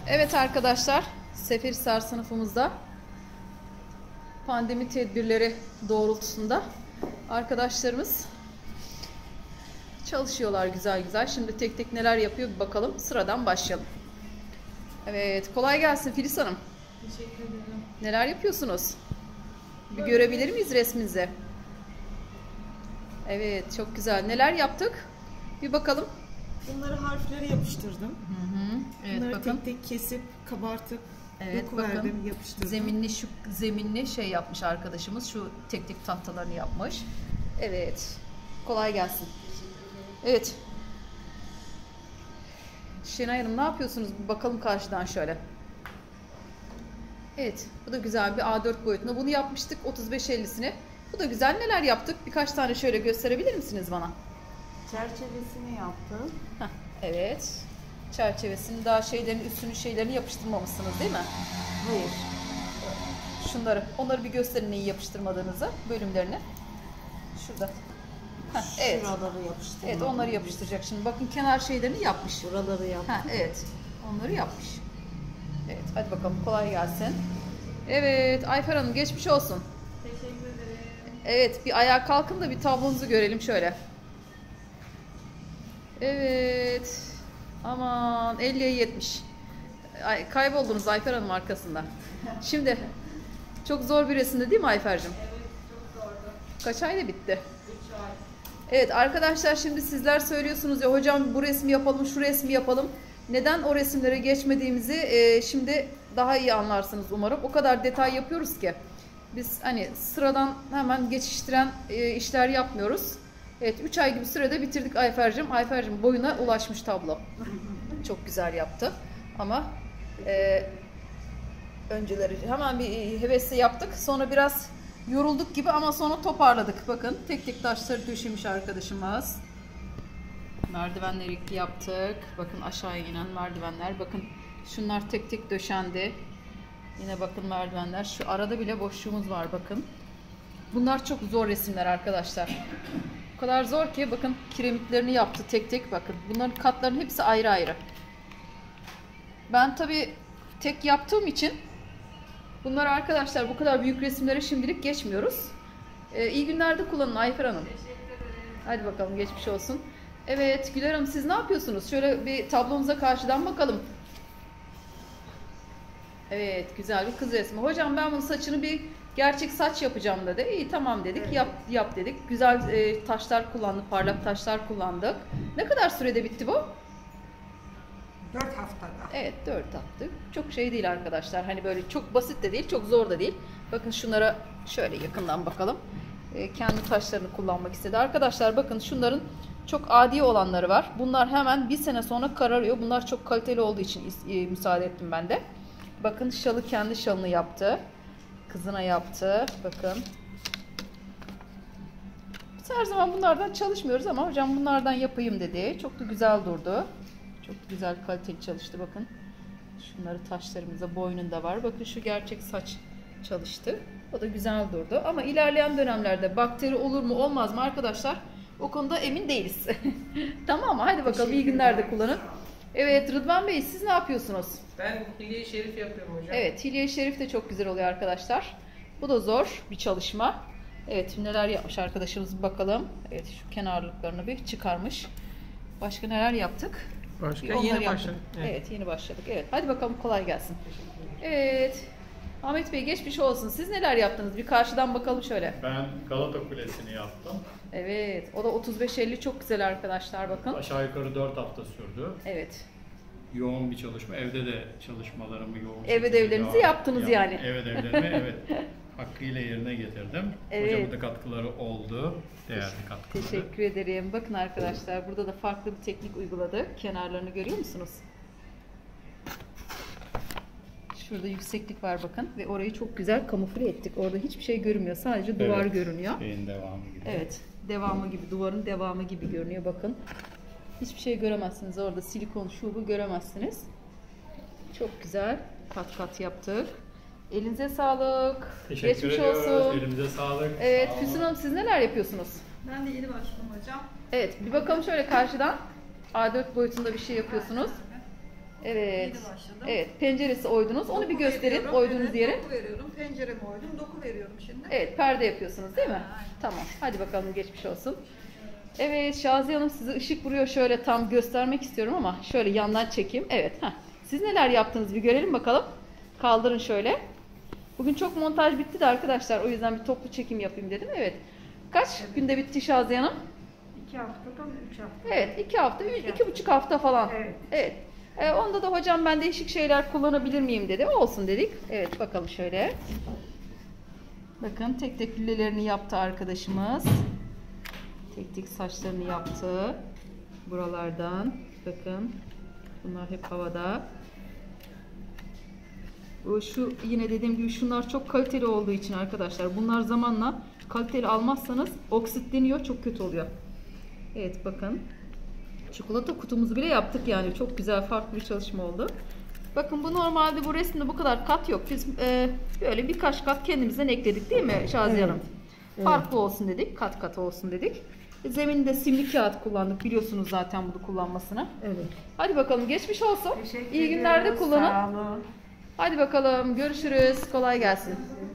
Evet arkadaşlar, Seferihisar sınıfımızda pandemi tedbirleri doğrultusunda arkadaşlarımız çalışıyorlar güzel güzel. Şimdi tek tek neler yapıyor bir bakalım. Sıradan başlayalım. Evet, kolay gelsin Filiz Hanım. Teşekkür ederim. Neler yapıyorsunuz? Bir görebilir miyiz resminizi? Evet, çok güzel. Neler yaptık? Bir bakalım. Bunları harfleri yapıştırdım. Evet, Bunları bakın. tek tek kesip, kabartıp, Evet, doku bakın. verdim, yapıştırdım. Zeminli şey yapmış arkadaşımız. Şu tek tek tahtalarını yapmış. Evet. Kolay gelsin. Evet. Şenay Hanım ne yapıyorsunuz? Bir bakalım karşıdan şöyle. Evet. Bu da güzel bir A4 boyutunda. Bunu yapmıştık 35-50'sini. Bu da güzel. Neler yaptık? Birkaç tane şöyle gösterebilir misiniz bana? Çerçevesini yaptım. Heh, evet. Çerçevesini daha şeylerini yapıştırmamışsınız değil mi? Hayır. Onları bir gösterin neyi yapıştırmadığınızı, bölümlerini. Şurada. Heh, evet. Şuraları yapıştırdım. Evet, onları yapıştıracak. Şimdi bakın kenar şeylerini yapmış. Buraları yaptım. Heh, evet. Onları yapmış. Evet, hadi bakalım kolay gelsin. Evet, Ayfer Hanım geçmiş olsun. Teşekkür ederim. Evet, bir ayağa kalkın da bir tablonuzu görelim şöyle. Evet. Aman 50'ye 70. Kayboldunuz Ayfer Hanım arkasında. Şimdi çok zor bir resimdi değil mi Ayfer'cim? Evet, çok zordu. Kaç ayda bitti? 3 ay. Evet arkadaşlar, şimdi sizler söylüyorsunuz ya hocam bu resmi yapalım, şu resmi yapalım. Neden o resimlere geçmediğimizi şimdi daha iyi anlarsınız umarım. O kadar detay yapıyoruz ki biz hani sıradan hemen geçiştiren işler yapmıyoruz. Evet, 3 ay gibi sürede bitirdik Ayfer'cim. Ayfer'cim boyuna ulaşmış tablo. Çok güzel yaptı. Ama önceleri hemen bir hevesle yaptık. Sonra biraz yorulduk gibi ama sonra toparladık. Bakın tek tek taşları döşemiş arkadaşımız. Merdivenleri yaptık. Bakın aşağıya inen merdivenler. Bakın şunlar tek tek döşendi. Yine bakın merdivenler. Şu arada bile boşluğumuz var bakın. Bunlar çok zor resimler arkadaşlar. O kadar zor ki bakın kiremitlerini yaptı tek tek bakın. Bunların katlarının hepsi ayrı ayrı. Ben tabii tek yaptığım için bunları arkadaşlar bu kadar büyük resimlere şimdilik geçmiyoruz. İyi günlerde kullanın Ayfer Hanım. Teşekkür ederim. Hadi bakalım geçmiş olsun. Evet Güler Hanım siz ne yapıyorsunuz? Şöyle bir tablomuza karşıdan bakalım. Evet güzel bir kız resmi. Hocam ben bunun saçını bir gerçek saç yapacağım dedi. İyi tamam dedik. Evet. Yap dedik. Güzel taşlar kullandık. Parlak taşlar kullandık. Ne kadar sürede bitti bu? 4 haftada. Evet 4 attık. Çok şey değil arkadaşlar. Hani böyle çok basit de değil, çok zor da değil. Bakın şunlara şöyle yakından bakalım. Kendi taşlarını kullanmak istedi. Arkadaşlar bakın şunların çok adi olanları var. Bunlar hemen bir sene sonra kararıyor. Bunlar çok kaliteli olduğu için müsaade ettim ben de. Bakın şalı kendi şalını yaptı. Kızına yaptı. Bakın. Biz her zaman bunlardan çalışmıyoruz ama hocam bunlardan yapayım dedi. Çok da güzel durdu. Çok güzel kaliteli çalıştı bakın. Şunları taşlarımıza boynunda var. Bakın şu gerçek saç çalıştı. O da güzel durdu. Ama ilerleyen dönemlerde bakteri olur mu olmaz mı arkadaşlar? O konuda emin değiliz. Tamam mı? Hadi bakalım iyi günlerde kullanın. Evet Rıdvan Bey siz ne yapıyorsunuz? Ben Hilye-i Şerif yapıyorum hocam. Evet Hilye-i Şerif de çok güzel oluyor arkadaşlar. Bu da zor bir çalışma. Evet neler yapmış arkadaşımız bakalım. Evet şu kenarlıklarını bir çıkarmış. Başka neler yaptık? Başka Onları yeni yaptık. başladım. Evet yeni başladık. Evet hadi bakalım kolay gelsin. Evet. Ahmet Bey geçmiş olsun. Siz neler yaptınız? Bir karşıdan bakalım şöyle. Ben Galata Kulesi'ni yaptım. Evet. O da 35-50 çok güzel arkadaşlar bakın. Aşağı yukarı 4 hafta sürdü. Evet. Yoğun bir çalışma. Evde de çalışmalarımı yoğun Ev şekilde ödevlerinizi yaptınız yani. Ev ödevlerimi evet hakkıyla yerine getirdim. Evet. Hocamın da katkıları oldu. Değerli katkıları. Teşekkür ederim. Bakın arkadaşlar burada da farklı bir teknik uyguladık. Kenarlarını görüyor musunuz? Şurada yükseklik var bakın ve orayı çok güzel kamufle ettik. Orada hiçbir şey görünmüyor. Sadece duvar Evet, görünüyor. Şeyin devamı gibi. Evet. Devamı gibi, duvarın devamı gibi görünüyor bakın. Hiçbir şey göremezsiniz. Orada silikon şu bu göremezsiniz. Çok güzel. Kat kat yaptık. Elinize sağlık. Teşekkür Geçmiş ediyoruz. olsun. Elimize sağlık. Evet, Sağ olun. Füsun Hanım siz neler yapıyorsunuz? Ben de yeni başladım hocam. Evet, bir bakalım şöyle karşıdan. A4 boyutunda bir şey yapıyorsunuz. Evet. Yeni başladım. Evet, penceresi oydunuz. Onu bir Doku gösterin veriyorum, oyduğunuz evet, yere. Doku veriyorum. Penceremi oydum. Doku veriyorum şimdi. Evet, perde yapıyorsunuz değil mi? Aynen. Tamam. Hadi bakalım, geçmiş olsun. Evet, Şaziye Hanım, size ışık vuruyor, şöyle tam göstermek istiyorum ama şöyle yandan çekeyim. Evet. Heh. Siz neler yaptınız bir görelim bakalım. Kaldırın şöyle. Bugün çok montaj bitti de arkadaşlar, o yüzden bir toplu çekim yapayım dedim. Evet. Kaç günde bitti Şaziye Hanım? 2 haftadan 3 hafta. Evet, 2 hafta, 2,5 hafta falan. Evet. Evet. Onda da hocam ben değişik şeyler kullanabilir miyim dedi. Olsun dedik. Evet, bakalım şöyle. Bakın tek tek lülelerini yaptı arkadaşımız. Tek tek saçlarını yaptı. Buralardan. Bakın. Bunlar hep havada. Şu yine dediğim gibi şunlar çok kaliteli olduğu için arkadaşlar. Bunlar zamanla kaliteli almazsanız oksitleniyor. Çok kötü oluyor. Evet bakın. Çikolata kutumuzu bile yaptık yani. Çok güzel, farklı bir çalışma oldu. Bakın bu normalde bu resimde bu kadar kat yok. Biz böyle birkaç kat kendimizden ekledik değil mi Şaziye Hanım? Farklı olsun dedik. Kat kat olsun dedik. Zeminde simli kağıt kullandık. Biliyorsunuz zaten bunu kullanmasını. Evet. Hadi bakalım, geçmiş olsun. Teşekkür İyi günlerde ediyoruz, kullanın. Sağ olun. Hadi bakalım, görüşürüz. Kolay gelsin.